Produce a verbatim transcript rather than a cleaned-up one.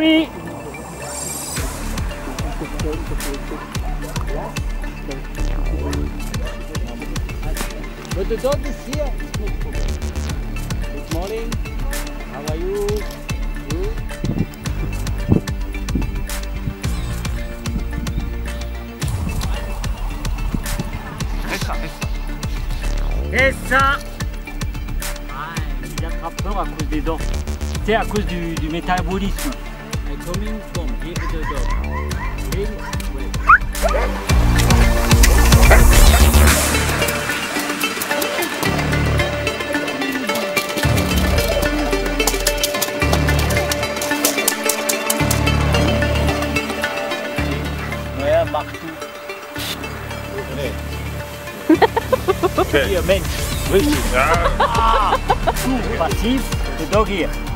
me. But the dog is here. It's no problem. Good morning. How are you? Good. Resta, resta. Resta. Ah, il attrape peur à cause des dents. Tu sais, à cause du, du métabolisme. I'm coming from here to the dog. Here, wait. Ouais, partout. Hier, Mensch. Richtig. Ah, zu passiv. The dog here.